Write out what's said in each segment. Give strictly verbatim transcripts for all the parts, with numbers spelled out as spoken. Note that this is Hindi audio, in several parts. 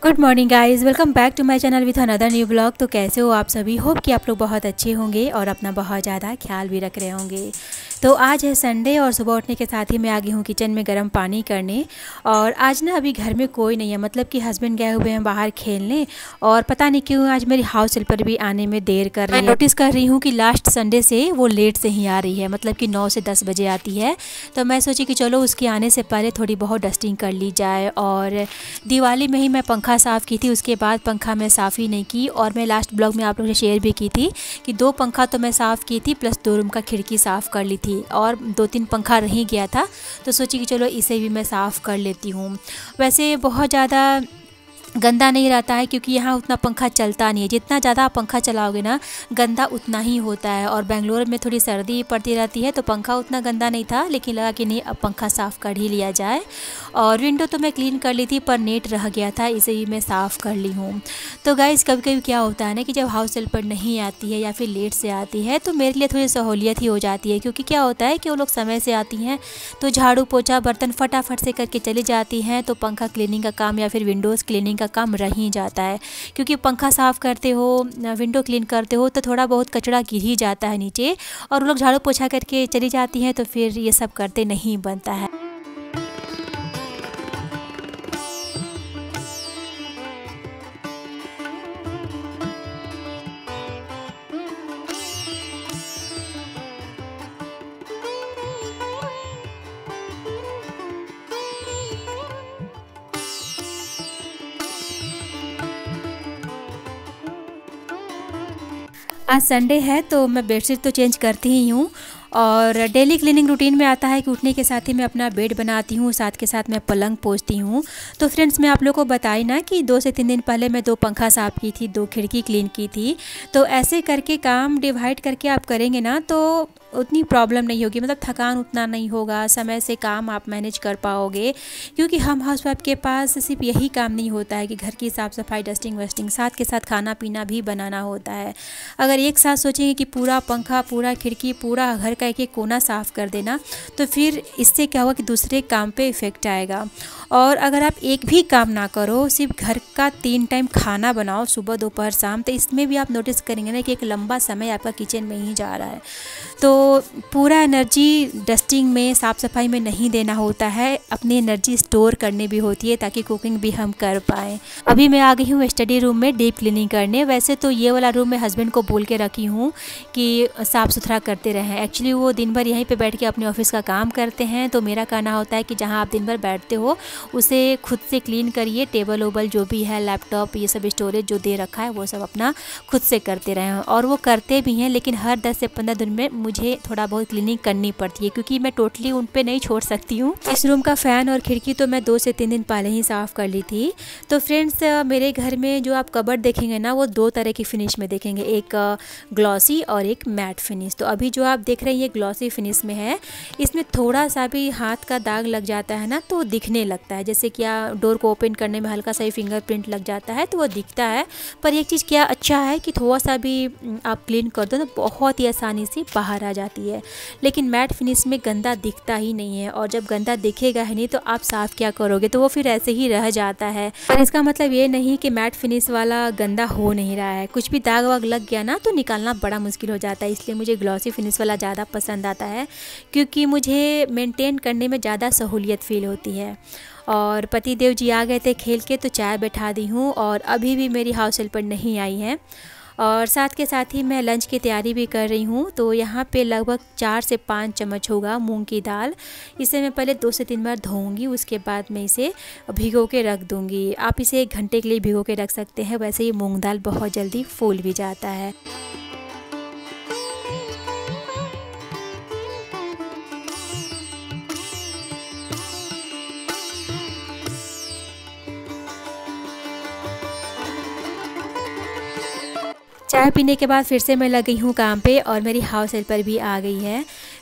Good morning guys, welcome back to my channel with another new blog. तो कैसे हो आप सभी? होप कि आप लोग बहुत अच्छे होंगे और अपना बहुत ज़्यादा ख्याल भी रख रहे होंगे। तो आज है संडे और सुबह उठने के साथ ही मैं आ गई हूँ किचन में गर्म पानी करने। और आज ना अभी घर में कोई नहीं है, मतलब कि हस्बैंड गए हुए हैं बाहर खेलने। और पता नहीं क्यों आज मेरी हाउस हेल्पर भी आने में देर कर रही है। नोटिस कर रही हूँ कि लास्ट संडे से वो लेट से ही आ रही है, मतलब कि नौ से दस बजे आती है। तो मैं सोची कि चलो उसके आने से पहले थोड़ी बहुत डस्टिंग कर ली जाए। और दिवाली में ही मैं पंखा साफ़ की थी, उसके बाद पंखा मैं साफ़ ही नहीं की। और मैं लास्ट ब्लॉग में आप लोगों से शेयर भी की थी कि दो पंखा तो मैं साफ़ की थी, प्लस दो रूम का खिड़की साफ़ कर ली थी और दो तीन पंखा रह गया था। तो सोची कि चलो इसे भी मैं साफ़ कर लेती हूँ। वैसे बहुत ज़्यादा गंदा नहीं रहता है क्योंकि यहाँ उतना पंखा चलता नहीं है। जितना ज़्यादा आप पंखा चलाओगे ना गंदा उतना ही होता है। और बेंगलोर में थोड़ी सर्दी पड़ती रहती है तो पंखा उतना गंदा नहीं था, लेकिन लगा कि नहीं अब पंखा साफ़ कर ही लिया जाए। और विंडो तो मैं क्लीन कर ली थी पर नेट रह गया था, इसे भी मैं साफ़ कर ली हूँ। तो गाइस कभी कभी क्या होता है ना कि जब हाउस हेल्पर नहीं आती है या फिर लेट से आती है तो मेरे लिए थोड़ी सहूलियत ही हो जाती है। क्योंकि क्या होता है कि वो लोग समय से आती हैं तो झाड़ू पोछा बर्तन फटाफट से करके चली जाती हैं, तो पंखा क्लीनिंग का काम या फिर विंडोज़ क्लीनिंग का काम रह ही जाता है। क्योंकि पंखा साफ़ करते हो, विंडो क्लीन करते हो तो थोड़ा बहुत कचरा गिर ही जाता है नीचे, और वो लोग झाड़ू पोछा करके चली जाती हैं तो फिर ये सब करते नहीं बनता है। आज संडे है तो मैं बेडशीट तो चेंज करती ही हूँ। और डेली क्लीनिंग रूटीन में आता है कि उठने के साथ ही मैं अपना बेड बनाती हूँ, साथ के साथ मैं पलंग पोंछती हूँ। तो फ्रेंड्स मैं आप लोगों को बताई ना कि दो से तीन दिन पहले मैं दो पंखा साफ़ की थी, दो खिड़की क्लीन की थी। तो ऐसे करके काम डिवाइड करके आप करेंगे ना तो उतनी प्रॉब्लम नहीं होगी, मतलब थकान उतना नहीं होगा, समय से काम आप मैनेज कर पाओगे। क्योंकि हम हाउसवाइफ के पास सिर्फ यही काम नहीं होता है कि घर की साफ़ सफाई डस्टिंग वस्टिंग, साथ के साथ खाना पीना भी बनाना होता है। अगर एक साथ सोचेंगे कि पूरा पंखा, पूरा खिड़की, पूरा घर का एक एक कोना साफ़ कर देना तो फिर इससे क्या होगा कि दूसरे काम पे इफ़ेक्ट आएगा। और अगर आप एक भी काम ना करो, सिर्फ घर का तीन टाइम खाना बनाओ, सुबह दोपहर शाम, तो इसमें भी आप नोटिस करेंगे ना कि एक लंबा समय आपका किचन में ही जा रहा है। तो पूरा एनर्जी डस्टिंग में, साफ़ सफाई में नहीं देना होता है, अपनी एनर्जी स्टोर करने भी होती है ताकि कुकिंग भी हम कर पाएँ। अभी मैं आ गई हूँ स्टडी रूम में डीप क्लीनिंग करने। वैसे तो ये वाला रूम मैं हस्बैंड को बोल के रखी हूँ कि साफ़ सुथरा करते रहें। एक्चुअली वो दिन भर यहीं पे बैठ के अपने ऑफिस का काम करते हैं, तो मेरा कहना होता है कि जहाँ आप दिन भर बैठते हो उसे खुद से क्लीन करिए। टेबल ओबल जो भी है, लैपटॉप, ये सब स्टोरेज जो दे रखा है वो सब अपना खुद से करते रहें। और वो करते भी हैं, लेकिन हर दस से पंद्रह दिन में मुझे थोड़ा बहुत क्लीनिंग करनी पड़ती है क्योंकि मैं टोटली उन पे नहीं छोड़ सकती हूँ। इस रूम का फ़ैन और खिड़की तो मैं दो से तीन दिन पहले ही साफ़ कर ली थी। तो फ्रेंड्स मेरे घर में जो आप कबर्ड देखेंगे ना वो दो तरह की फिनिश में देखेंगे, एक ग्लॉसी और एक मैट फिनिश। तो अभी जो आप देख रहे हैं ये ग्लॉसी फिनिश में है। इसमें थोड़ा सा भी हाथ का दाग लग जाता है ना तो दिखने लगता है, जैसे क्या डोर को ओपन करने में हल्का सा ही फिंगरप्रिंट लग जाता है तो वो दिखता है। पर एक चीज़ क्या अच्छा है कि थोड़ा सा भी आप क्लीन कर दो तो बहुत ही आसानी से बाहर आ जाती है। लेकिन मैट फिनिश में गंदा दिखता ही नहीं है, और जब गंदा दिखेगा ही नहीं तो आप साफ़ क्या करोगे, तो वो फिर ऐसे ही रह जाता है। पर इसका मतलब ये नहीं कि मैट फिनिश वाला गंदा हो नहीं रहा है, कुछ भी दाग वाग लग गया ना तो निकालना बड़ा मुश्किल हो जाता है। इसलिए मुझे ग्लॉसी फिनिश वाला ज़्यादा पसंद आता है क्योंकि मुझे मेंटेन करने में ज़्यादा सहूलियत फील होती है। और पति देव जी आ गए थे खेल के तो चाय बैठा दी हूँ, और अभी भी मेरी हाउस हेल्पर नहीं आई है। और साथ के साथ ही मैं लंच की तैयारी भी कर रही हूँ। तो यहाँ पे लगभग चार से पाँच चम्मच होगा मूंग की दाल। इसे मैं पहले दो से तीन बार धोऊंगी, उसके बाद मैं इसे भिगो के रख दूँगी। आप इसे एक घंटे के लिए भिगो के रख सकते हैं, वैसे ही मूंग दाल बहुत जल्दी फूल भी जाता है। चाय पीने के बाद फिर से मैं लग गई हूँ काम पे और मेरी हाउस हेल्पर भी आ गई है।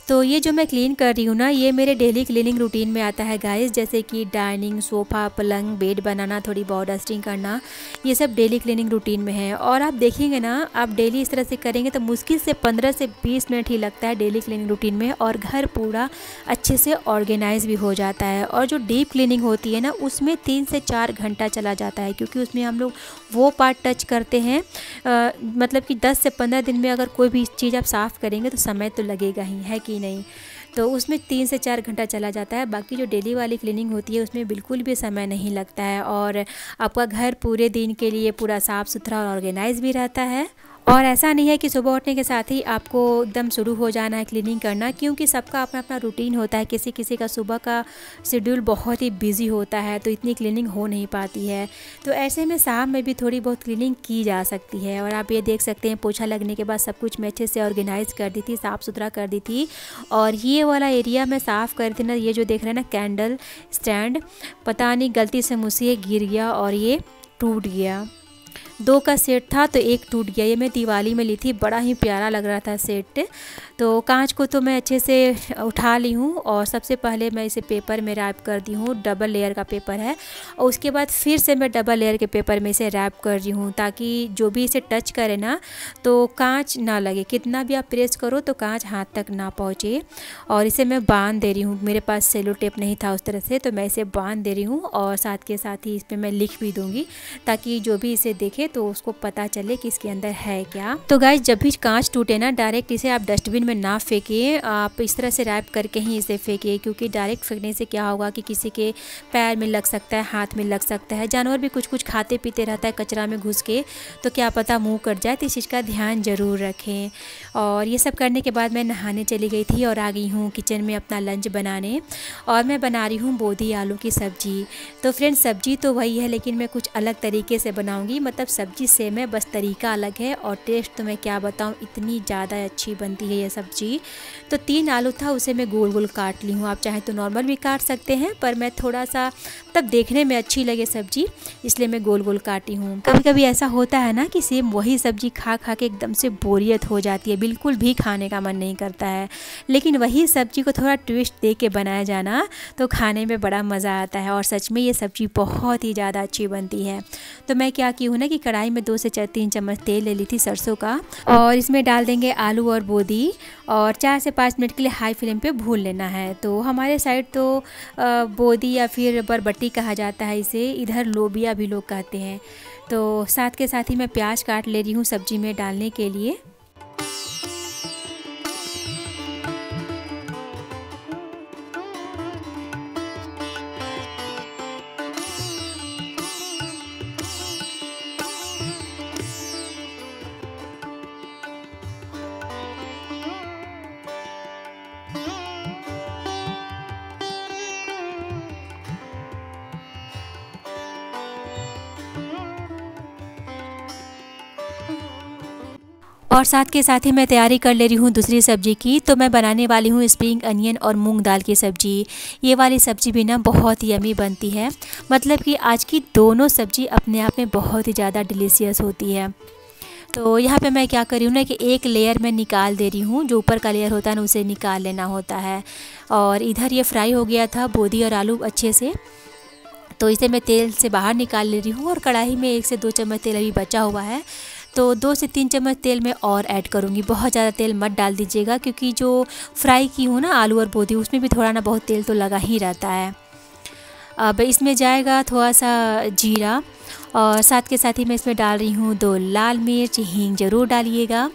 तो ये जो मैं क्लीन कर रही हूँ ना, ये मेरे डेली क्लीनिंग रूटीन में आता है गाइस। जैसे कि डाइनिंग, सोफ़ा, पलंग, बेड बनाना, थोड़ी बहुत डस्टिंग करना, ये सब डेली क्लीनिंग रूटीन में है। और आप देखेंगे ना, आप डेली इस तरह से करेंगे तो मुश्किल से पंद्रह से बीस मिनट ही लगता है डेली क्लीनिंग रूटीन में, और घर पूरा अच्छे से ऑर्गेनाइज भी हो जाता है। और जो डीप क्लीनिंग होती है ना, उसमें तीन से चार घंटा चला जाता है, क्योंकि उसमें हम लोग वो पार्ट टच करते हैं। आ, मतलब कि दस से पंद्रह दिन में अगर कोई भी चीज़ आप साफ़ करेंगे तो समय तो लगेगा ही, है कि नहीं। तो उसमें तीन से चार घंटा चला जाता है। बाकी जो डेली वाली क्लीनिंग होती है उसमें बिल्कुल भी समय नहीं लगता है, और आपका घर पूरे दिन के लिए पूरा साफ़ सुथरा और ऑर्गेनाइज भी रहता है। और ऐसा नहीं है कि सुबह उठने के साथ ही आपको एकदम शुरू हो जाना है क्लीनिंग करना, क्योंकि सबका अपना अपना रूटीन होता है। किसी किसी का सुबह का शेड्यूल बहुत ही बिजी होता है, तो इतनी क्लीनिंग हो नहीं पाती है। तो ऐसे में शाम में भी थोड़ी बहुत क्लीनिंग की जा सकती है। और आप ये देख सकते हैं, पोछा लगने के बाद सब कुछ मैं अच्छे से ऑर्गेनाइज कर दी थी, साफ़ सुथरा कर दी थी। और ये वाला एरिया मैं साफ़ कर थी ना, ये जो देख रहे हैं ना कैंडल स्टैंड, पता नहीं गलती से मुझसे गिर गया और ये टूट गया। दो का सेट था तो एक टूट गया। ये मैं दिवाली में ली थी, बड़ा ही प्यारा लग रहा था सेट। तो कांच को तो मैं अच्छे से उठा ली हूँ, और सबसे पहले मैं इसे पेपर में रैप कर दी हूँ। डबल लेयर का पेपर है, और उसके बाद फिर से मैं डबल लेयर के पेपर में इसे रैप कर रही हूँ, ताकि जो भी इसे टच करे ना तो कांच ना लगे। कितना भी आप प्रेस करो तो कांच हाथ तक ना पहुँचे। और इसे मैं बांध दे रही हूँ, मेरे पास सेलो टेप नहीं था उस तरह से, तो मैं इसे बांध दे रही हूँ। और साथ के साथ ही इस पर मैं लिख भी दूँगी, ताकि जो भी इसे देखे तो उसको पता चले कि इसके अंदर है क्या। तो गाइस, जब भी कांच टूटे ना, डायरेक्ट इसे आप डस्टबिन में ना फेंकिए, आप इस तरह से रैप करके ही इसे फेंकिए। क्योंकि डायरेक्ट फेंकने से क्या होगा कि किसी के पैर में लग सकता है, हाथ में लग सकता है। जानवर भी कुछ कुछ खाते पीते रहता है कचरा में घुस के, तो क्या पता मुँह कट जाए। तो इस चीज़ का ध्यान ज़रूर रखें। और ये सब करने के बाद मैं नहाने चली गई थी और आ गई हूँ किचन में अपना लंच बनाने। और मैं बना रही हूँ बोधी आलू की सब्ज़ी। तो फ्रेंड्स, सब्ज़ी तो वही है, लेकिन मैं कुछ अलग तरीके से बनाऊँगी। मतलब सब्ज़ी सेम है, बस तरीका अलग है। और टेस्ट तो मैं क्या बताऊँ, इतनी ज़्यादा अच्छी बनती है ये सब्ज़ी। तो तीन आलू था, उसे मैं गोल गोल काट ली हूँ। आप चाहें तो नॉर्मल भी काट सकते हैं, पर मैं थोड़ा सा तब देखने में अच्छी लगे सब्ज़ी, इसलिए मैं गोल गोल काटी हूँ। कभी कभी ऐसा होता है ना कि सेम वही सब्ज़ी खा खा के एकदम से बोरियत हो जाती है, बिल्कुल भी खाने का मन नहीं करता है। लेकिन वही सब्ज़ी को थोड़ा ट्विस्ट दे के बनाया जाना तो खाने में बड़ा मज़ा आता है। और सच में ये सब्ज़ी बहुत ही ज़्यादा अच्छी बनती है। तो मैं क्या की हूँ ना कि कढ़ाई में दो से चार तीन चम्मच तेल ले ली थी सरसों का, और इसमें डाल देंगे आलू और बोधी, और चार से पाँच मिनट के लिए हाई फ्लेम पे भून लेना है। तो हमारे साइड तो बोधी या फिर बरबट्टी कहा जाता है इसे, इधर लोबिया भी लोग कहते हैं। तो साथ के साथ ही मैं प्याज काट ले रही हूँ सब्ज़ी में डालने के लिए। और साथ के साथ ही मैं तैयारी कर ले रही हूँ दूसरी सब्ज़ी की। तो मैं बनाने वाली हूँ स्प्रिंग अनियन और मूंग दाल की सब्ज़ी। ये वाली सब्ज़ी भी ना बहुत ही यमी बनती है। मतलब कि आज की दोनों सब्ज़ी अपने आप में बहुत ही ज़्यादा डिलीशियस होती है। तो यहाँ पे मैं क्या कर रही हूँ ना कि एक लेयर मैं निकाल दे रही हूँ, जो ऊपर का लेयर होता है ना उसे निकाल लेना होता है। और इधर ये फ्राई हो गया था बोधी और आलू अच्छे से, तो इसे मैं तेल से बाहर निकाल ले रही हूँ। और कढ़ाई में एक से दो चम्मच तेल अभी बचा हुआ है, तो दो से तीन चम्मच तेल में और ऐड करूँगी। बहुत ज़्यादा तेल मत डाल दीजिएगा, क्योंकि जो फ्राई की हूँ ना आलू और बोधी, उसमें भी थोड़ा ना बहुत तेल तो लगा ही रहता है। अब इसमें जाएगा थोड़ा सा जीरा, और साथ के साथ ही मैं इसमें डाल रही हूँ दो लाल मिर्च। हींग ज़रूर डालिएगा।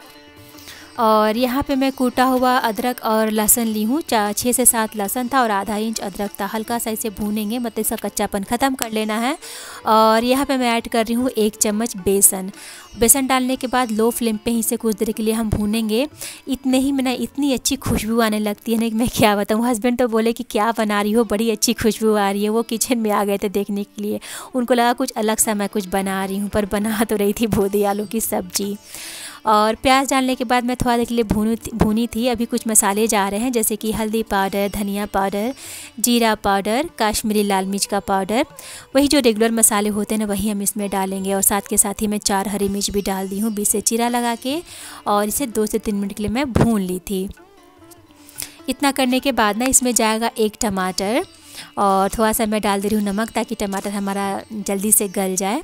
और यहाँ पे मैं कूटा हुआ अदरक और लहसुन ली हूँ, छः से सात लहसुन था और आधा इंच अदरक था। हल्का सा इसे भूनेंगे, मतलब इसका कच्चापन ख़त्म कर लेना है। और यहाँ पे मैं ऐड कर रही हूँ एक चम्मच बेसन। बेसन डालने के बाद लो फ्लेम पे ही इसे कुछ देर के लिए हम भूनेंगे। इतने ही में ना इतनी अच्छी खुशबू आने लगती है ना कि मैं क्या बताऊँ। हस्बैंड तो बोले कि क्या बना रही हो, बड़ी अच्छी खुशबू आ रही है। वो किचन में आ गए थे देखने के लिए, उनको लगा कुछ अलग सा मैं कुछ बना रही हूँ, पर बना तो रही थी बोधी आलू की सब्ज़ी। और प्याज डालने के बाद मैं थोड़ा देर के लिए भूनी भूनी थी। अभी कुछ मसाले जा रहे हैं, जैसे कि हल्दी पाउडर, धनिया पाउडर, जीरा पाउडर, काश्मीरी लाल मिर्च का पाउडर। वही जो रेगुलर मसाले होते हैं ना, वही हम इसमें डालेंगे। और साथ के साथ ही मैं चार हरी मिर्च भी डाल दी हूँ बीच से चीरा लगा के, और इसे दो से तीन मिनट के लिए मैं भून ली थी। इतना करने के बाद ना इसमें जाएगा एक टमाटर और थोड़ा सा मैं डाल दे रही हूँ नमक, ताकि टमाटर हमारा जल्दी से गल जाए।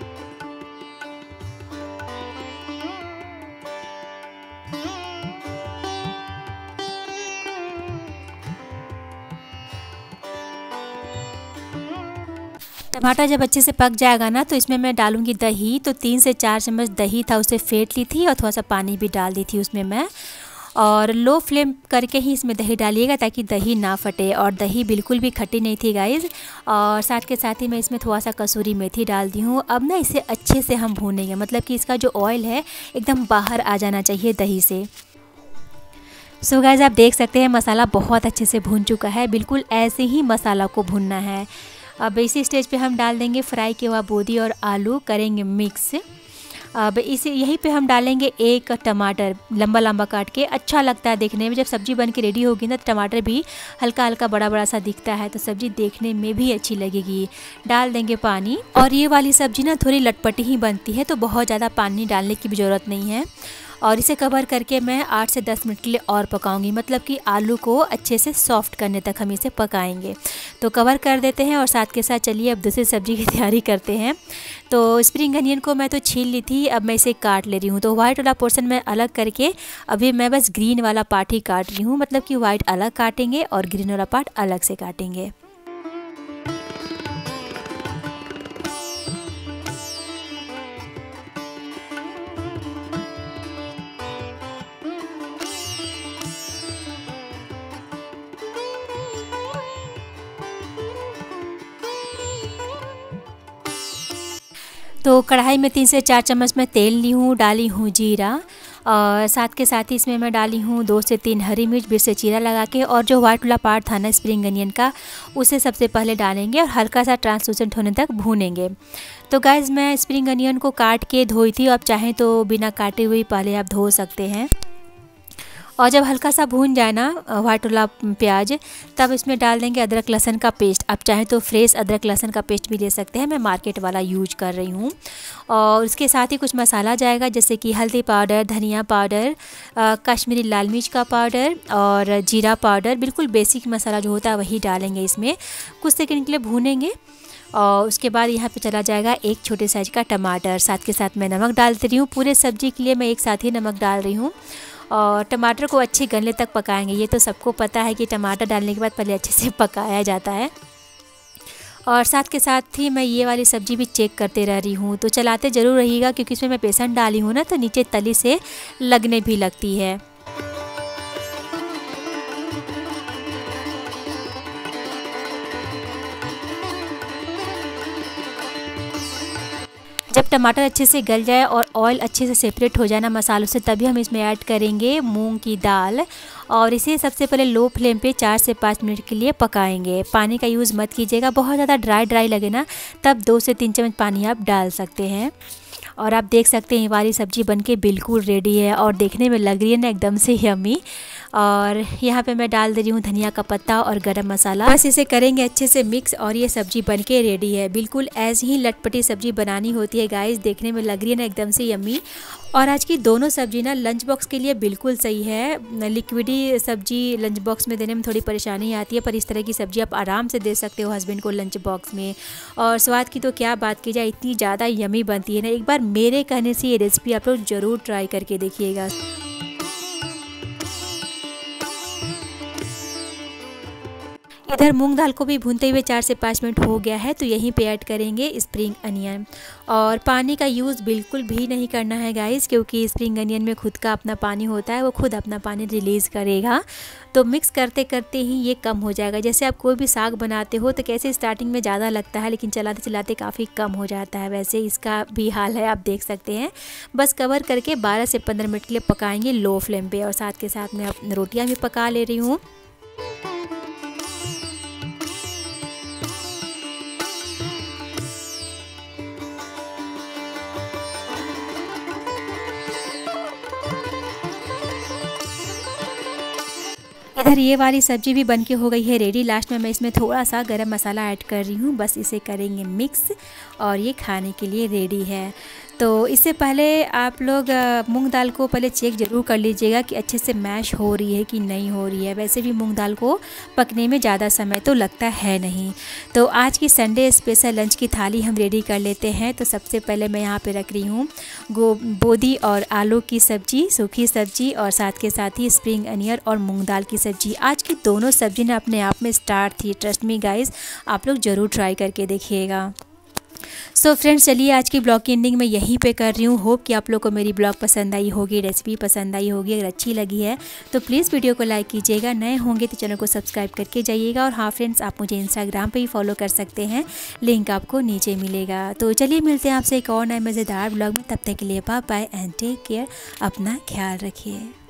टमाटर जब अच्छे से पक जाएगा ना तो इसमें मैं डालूंगी दही। तो तीन से चार चम्मच दही था, उसे फेंट ली थी और थोड़ा सा पानी भी डाल दी थी उसमें मैं। और लो फ्लेम करके ही इसमें दही डालिएगा ताकि दही ना फटे। और दही बिल्कुल भी खट्टी नहीं थी गाइज़। और साथ के साथ ही मैं इसमें थोड़ा सा कसूरी मेथी डाल दी हूँ। अब ना इसे अच्छे से हम भूनेंगे, मतलब कि इसका जो ऑयल है एकदम बाहर आ जाना चाहिए दही से। सो गाइज़ आप देख सकते हैं मसाला बहुत अच्छे से भून चुका है। बिल्कुल ऐसे ही मसाला को भूनना है। अब इसी स्टेज पे हम डाल देंगे फ्राई किया हुआ बोदी और आलू, करेंगे मिक्स। अब इसी यहीं पे हम डालेंगे एक टमाटर लंबा लंबा काट के। अच्छा लगता है देखने में, जब सब्ज़ी बन के रेडी होगी ना तो टमाटर भी हल्का हल्का बड़ा बड़ा सा दिखता है, तो सब्ज़ी देखने में भी अच्छी लगेगी। डाल देंगे पानी। और ये वाली सब्ज़ी ना थोड़ी लटपटी ही बनती है, तो बहुत ज़्यादा पानी डालने की भी ज़रूरत नहीं है। और इसे कवर करके मैं आठ से दस मिनट के लिए और पकाऊंगी, मतलब कि आलू को अच्छे से सॉफ्ट करने तक हम इसे पकाएंगे। तो कवर कर देते हैं और साथ के साथ चलिए अब दूसरी सब्ज़ी की तैयारी करते हैं। तो स्प्रिंग अनियन को मैं तो छील ली थी, अब मैं इसे काट ले रही हूँ। तो वाइट वाला पोर्शन मैं अलग करके अभी मैं बस ग्रीन वाला पार्ट ही काट रही हूँ, मतलब कि वाइट अलग काटेंगे और ग्रीन वाला पार्ट अलग से काटेंगे। तो कढ़ाई में तीन से चार चम्मच मैं तेल ली हूँ, डाली हूँ जीरा और साथ के साथ ही इसमें मैं डाली हूँ दो से तीन हरी मिर्च बीच से चीरा लगा के। और जो वाइट वाला पार्ट था ना स्प्रिंग अनियन का, उसे सबसे पहले डालेंगे और हल्का सा ट्रांसलूसेंट होने तक भूनेंगे। तो गाइज़ मैं स्प्रिंग अनियन को काट के धोई थी, आप चाहें तो बिना काटे हुए पहले आप धो सकते हैं। और जब हल्का सा भून जाए ना वाइट वाला प्याज, तब इसमें डाल देंगे अदरक लहसुन का पेस्ट। आप चाहें तो फ्रेश अदरक लहसुन का पेस्ट भी ले सकते हैं, मैं मार्केट वाला यूज कर रही हूँ। और उसके साथ ही कुछ मसाला जाएगा, जैसे कि हल्दी पाउडर, धनिया पाउडर, कश्मीरी लाल मिर्च का पाउडर और जीरा पाउडर। बिल्कुल बेसिक मसाला जो होता है वही डालेंगे इसमें। कुछ सेकंड के लिए भूनेंगे और उसके बाद यहाँ पे चला जाएगा एक छोटे साइज का टमाटर। साथ के साथ मैं नमक डाल दे रही हूँ। पूरे सब्जी के लिए मैं एक साथ ही नमक डाल रही हूँ। और टमाटर को अच्छे गलने तक पकाएंगे। ये तो सबको पता है कि टमाटर डालने के बाद पहले अच्छे से पकाया जाता है। और साथ के साथ ही मैं ये वाली सब्ज़ी भी चेक करते रह रही हूँ, तो चलाते ज़रूर रहिएगा, क्योंकि इसमें मैं बेसन डाली हूँ ना, तो नीचे तली से लगने भी लगती है। जब टमाटर अच्छे से गल जाए और ऑयल अच्छे से सेपरेट हो जाए ना मसालों से, तभी हम इसमें ऐड करेंगे मूंग की दाल। और इसे सबसे पहले लो फ्लेम पे चार से पाँच मिनट के लिए पकाएंगे। पानी का यूज़ मत कीजिएगा, बहुत ज़्यादा ड्राई ड्राई लगे ना तब दो से तीन चम्मच पानी आप डाल सकते हैं। और आप देख सकते हैं ये वाली सब्ज़ी बनके बिल्कुल रेडी है और देखने में लग रही है ना एकदम से यम्मी। और यहाँ पे मैं डाल दे रही हूँ धनिया का पत्ता और गरम मसाला। बस इसे करेंगे अच्छे से मिक्स और ये सब्ज़ी बनके रेडी है। बिल्कुल ऐसी ही लटपटी सब्ज़ी बनानी होती है गाइस, देखने में लग रही है ना एकदम से यम्मी। और आज की दोनों सब्जी ना लंच बॉक्स के लिए बिल्कुल सही है। लिक्विडी सब्जी लंच बॉक्स में देने में थोड़ी परेशानी आती है, पर इस तरह की सब्जी आप आराम से दे सकते हो हस्बैंड को लंच बॉक्स में। और स्वाद की तो क्या बात की जाए, इतनी ज़्यादा यम्मी बनती है ना। एक बार मेरे कहने से ये रेसिपी आप लोग ज़रूर ट्राई करके देखिएगा। इधर मूंग दाल को भी भूनते हुए चार से पाँच मिनट हो गया है, तो यहीं पे ऐड करेंगे स्प्रिंग अनियन। और पानी का यूज़ बिल्कुल भी नहीं करना है गाइस, क्योंकि स्प्रिंग अनियन में खुद का अपना पानी होता है, वो खुद अपना पानी रिलीज़ करेगा। तो मिक्स करते करते ही ये कम हो जाएगा। जैसे आप कोई भी साग बनाते हो तो कैसे स्टार्टिंग में ज़्यादा लगता है, लेकिन चलाते चलाते काफ़ी कम हो जाता है, वैसे इसका भी हाल है, आप देख सकते हैं। बस कवर करके बारह से पंद्रह मिनट के लिए पकाएंगे लो फ्लेम पे। और साथ के साथ मैं रोटियाँ भी पका ले रही हूँ। इधर ये वाली सब्जी भी बनके हो गई है रेडी। लास्ट में मैं इसमें थोड़ा सा गरम मसाला ऐड कर रही हूँ। बस इसे करेंगे मिक्स और ये खाने के लिए रेडी है। तो इससे पहले आप लोग मूंग दाल को पहले चेक ज़रूर कर लीजिएगा कि अच्छे से मैश हो रही है कि नहीं हो रही है। वैसे भी मूंग दाल को पकने में ज़्यादा समय तो लगता है नहीं। तो आज की संडे स्पेशल लंच की थाली हम रेडी कर लेते हैं। तो सबसे पहले मैं यहाँ पे रख रही हूँ गो बोदी और आलू की सब्ज़ी, सूखी सब्ज़ी, और साथ के साथ ही स्प्रिंग अनियन और मूंग दाल की सब्ज़ी। आज की दोनों सब्ज़ी ने अपने आप में स्टार थी। ट्रस्ट मी गाइस, आप लोग ज़रूर ट्राई करके देखिएगा। सो so फ्रेंड्स, चलिए आज की ब्लॉग की एंडिंग में यहीं पे कर रही हूँ। होप कि आप लोग को मेरी ब्लॉग पसंद आई होगी, रेसिपी पसंद आई होगी। अगर अच्छी लगी है तो प्लीज़ वीडियो को लाइक कीजिएगा, नए होंगे तो चैनल को सब्सक्राइब करके जाइएगा। और हाँ फ्रेंड्स, आप मुझे इंस्टाग्राम पे ही फॉलो कर सकते हैं, लिंक आपको नीचे मिलेगा। तो चलिए मिलते हैं आपसे एक और नए मज़ेदार ब्लॉग में। तब तक के लिए bye bye and take care. अपना ख्याल रखिए।